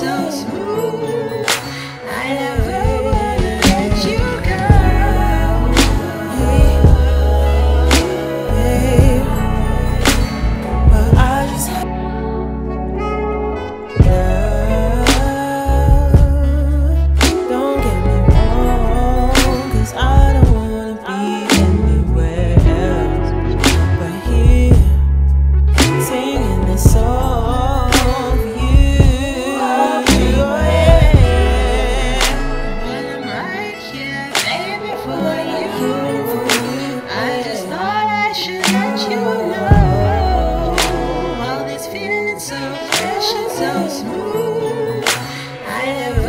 so smooth. I never wanna let you go. But I just don't get me wrong, 'cause I don't wanna be anywhere else but here, singing this song for you. When I'm right here, baby, for you. I just thought I should let you know. All this feeling so fresh and so smooth. I never